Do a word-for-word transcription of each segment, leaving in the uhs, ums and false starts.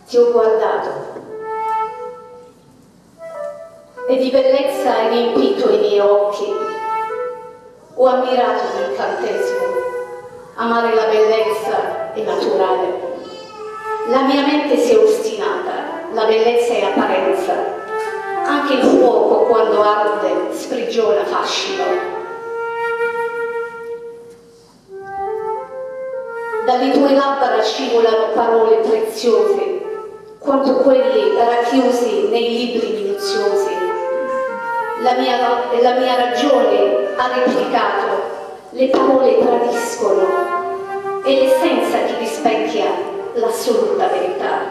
ti ho guardato e di bellezza hai riempito i miei occhi. Ho ammirato l'incantesimo, amare la bellezza è naturale. La mia mente si è ostinata, la bellezza è apparenza. Anche il fuoco quando arde sprigiona fascino. Dalle tue labbra scivolano parole preziose, quanto quelli racchiusi nei libri minuziosi. La mia, la mia ragione ha replicato, le parole tradiscono, e l'essenza ti rispecchia l'assoluta verità.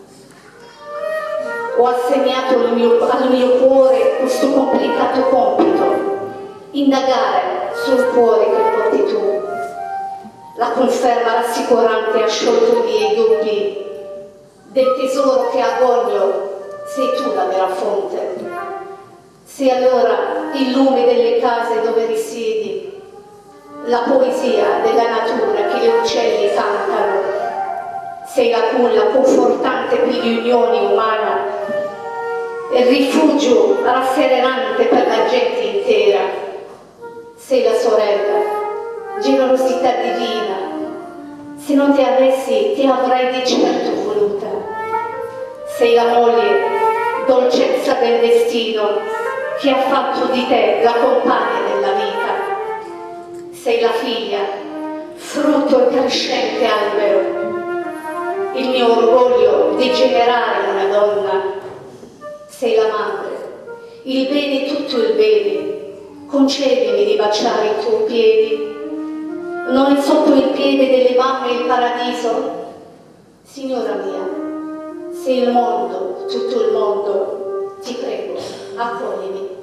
Ho assegnato al mio, al mio cuore questo complicato compito, indagare sul cuore che porti tu. La conferma rassicurante ha sciolto i miei dubbi. Del tesoro che agogno sei tu la vera fonte. Sei allora il lume delle case dove risiedi, la poesia della natura che gli uccelli cantano. Sei la culla confortante per le unioni umane, il rifugio rasserenante per la gente intera. Sei la sorella, generosità divina. Se non ti avessi, ti avrei di certo voluta. Sei la moglie, dolcezza del destino, che ha fatto di te la compagna della vita. Sei la figlia, frutto e crescente albero, il mio orgoglio di generare una donna. Sei la madre, il bene, tutto il bene. Concedimi di baciare i tuoi piedi. Non è sotto il piede delle mamme il paradiso? Signora mia, sei il mondo, tutto il mondo, ti prego, accoglimi.